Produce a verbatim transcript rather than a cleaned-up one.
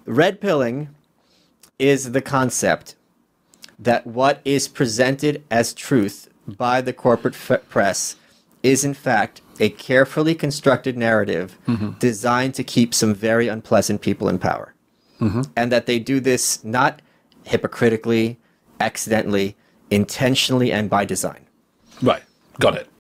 Red pilling is the concept that what is presented as truth by the corporate f- press is in fact a carefully constructed narrative mm-hmm. designed to keep some very unpleasant people in power. Mm-hmm. And that they do this not hypocritically, accidentally, intentionally, and by design. Right. Got it.